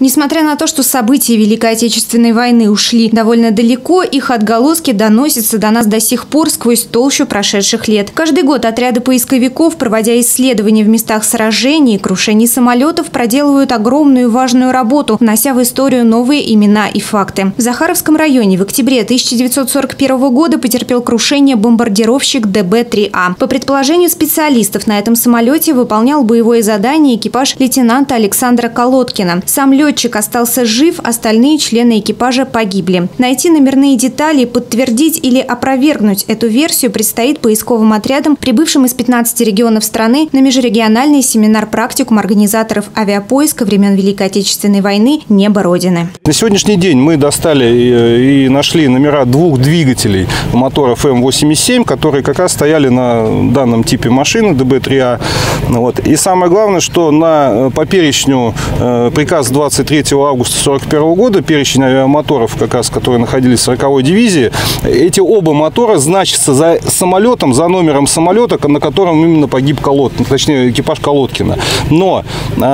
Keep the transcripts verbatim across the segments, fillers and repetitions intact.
Несмотря на то, что события Великой Отечественной войны ушли довольно далеко, их отголоски доносятся до нас до сих пор сквозь толщу прошедших лет. Каждый год отряды поисковиков, проводя исследования в местах сражений и крушений самолетов, проделывают огромную и важную работу, внося в историю новые имена и факты. В Захаровском районе в октябре тысяча девятьсот сорок первого года потерпел крушение бомбардировщик Дэ Бэ три А. По предположению специалистов, на этом самолете выполнял боевое задание экипаж лейтенанта Александра Колодкина. Сам летчик остался жив, остальные члены экипажа погибли. Найти номерные детали, подтвердить или опровергнуть эту версию предстоит поисковым отрядам, прибывшим из пятнадцати регионов страны на межрегиональный семинар-практикум организаторов авиапоиска времен Великой Отечественной войны «Небо Родины». На сегодняшний день мы достали и нашли номера двух двигателей моторов Эм восемьдесят семь, которые как раз стояли на данном типе машины Дэ Бэ три А. Вот. И самое главное, что на, по перечню э, приказ двадцать третьего августа сорок первого года, перечень авиамоторов, как раз, которые находились в сороковой дивизии, эти оба мотора значатся за самолетом, за номером самолета, на котором именно погиб Колодкин, точнее экипаж Колодкина. Но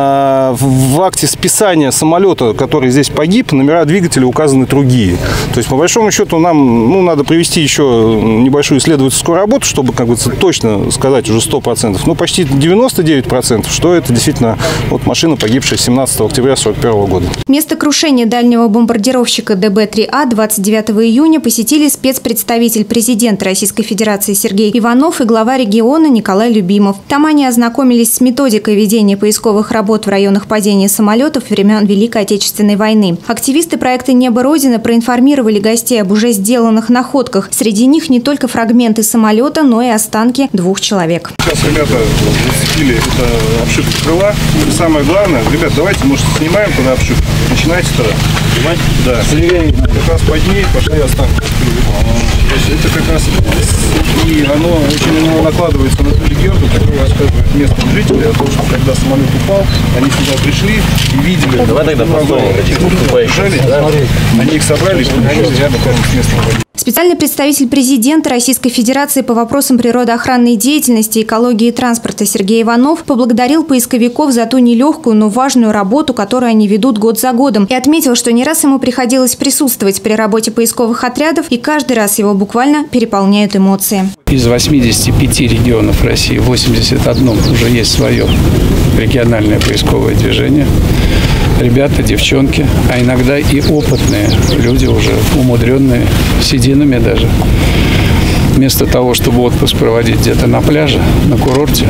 э, в акте списания самолета, который здесь погиб, номера двигателя указаны другие. То есть, по большому счету, нам ну, надо провести еще небольшую исследовательскую работу, чтобы, как говорится, точно сказать уже сто процентов, ну почти девяносто девять процентов, что это действительно вот машина, погибшая семнадцатого октября сорок первого года. Место крушения дальнего бомбардировщика Дэ Бэ три А двадцать девятого июня посетили спецпредставитель президента Российской Федерации Сергей Иванов и глава региона Николай Любимов. Там они ознакомились с методикой ведения поисковых работ в районах падения самолетов времен Великой Отечественной войны. Активисты проекта «Небо Родины» проинформировали гостей об уже сделанных находках. Среди них не только фрагменты самолета, но и останки двух человек. Сейчас ребята зацепили это обшивку крыла. И самое главное, ребят, давайте, может, снимаем тогда обшивку. Начинайте тогда. Снимать? Да. Как раз под ней пошли останки. Это как раз и оно очень накладывается на ту легенду, которую рассказывают местные жители о том, что когда самолет упал, они сюда пришли и видели. Давай тогда они их собрали и поговорили рядом с местным водителем. Специальный представитель президента Российской Федерации по вопросам природоохранной деятельности, экологии и транспорта Сергей Иванов поблагодарил поисковиков за ту нелегкую, но важную работу, которую они ведут год за годом, и отметил, что не раз ему приходилось присутствовать при работе поисковых отрядов, и каждый раз его буквально переполняют эмоции. Из восьмидесяти пяти регионов России в восьмидесяти одном уже есть свое региональное поисковое движение. Ребята, девчонки, а иногда и опытные люди, уже умудренные, сединами даже. Вместо того, чтобы отпуск проводить где-то на пляже, на курорте,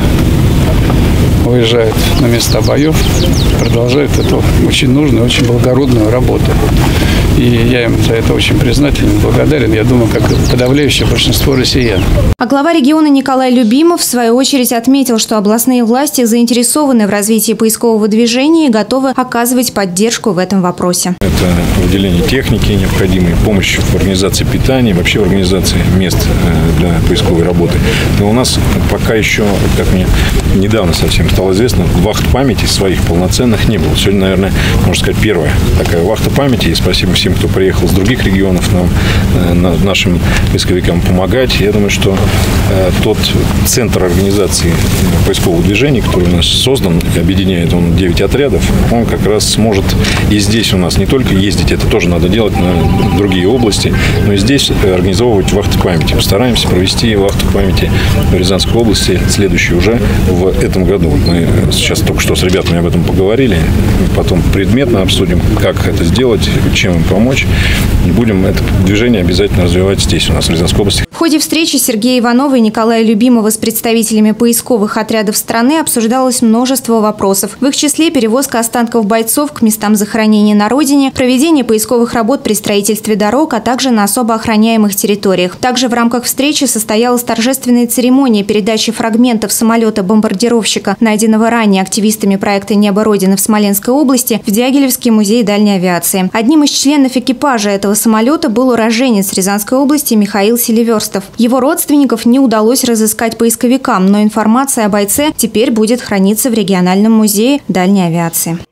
выезжают на места боев, продолжают эту очень нужную, очень благородную работу. И я им за это очень признателен, благодарен, я думаю, как и подавляющее большинство россиян. А глава региона Николай Любимов в свою очередь отметил, что областные власти заинтересованы в развитии поискового движения и готовы оказывать поддержку в этом вопросе. Это выделение техники необходимой, помощь в организации питания, вообще в организации мест для поисковой работы. Но у нас пока еще, как мне недавно совсем стало известно, вахт памяти своих полноценных не было. Сегодня, наверное, можно сказать, первая такая вахта памяти. И спасибо всем, кто приехал с других регионов, нам, нашим поисковикам помогать. Я думаю, что э, тот центр организации поискового движения, который у нас создан, объединяет он девять отрядов, он как раз сможет и здесь у нас не только ездить, это тоже надо делать на другие области, но и здесь организовывать вахты памяти. Постараемся провести вахту памяти в Рязанской области, следующую уже в этом году. Мы сейчас только что с ребятами об этом поговорили, потом предметно обсудим, как это сделать, чем им помочь. И будем это движение обязательно развивать здесь, у нас в Рязанской области. В ходе встречи Сергея Иванова и Николая Любимова с представителями поисковых отрядов страны обсуждалось множество вопросов. В их числе перевозка останков бойцов к местам захоронения на родине, проведение поисковых работ при строительстве дорог, а также на особо охраняемых территориях. Также в рамках встречи состоялась торжественная церемония передачи фрагментов самолета-бомбардировщика, найденного ранее активистами проекта «Небо Родины» в Смоленской области, в Дягилевский музей дальней авиации. Одним из членов экипажа этого самолета был уроженец Рязанской области Михаил Селиверстов. Его родственников не удалось разыскать поисковикам, но информация о бойце теперь будет храниться в региональном музее дальней авиации.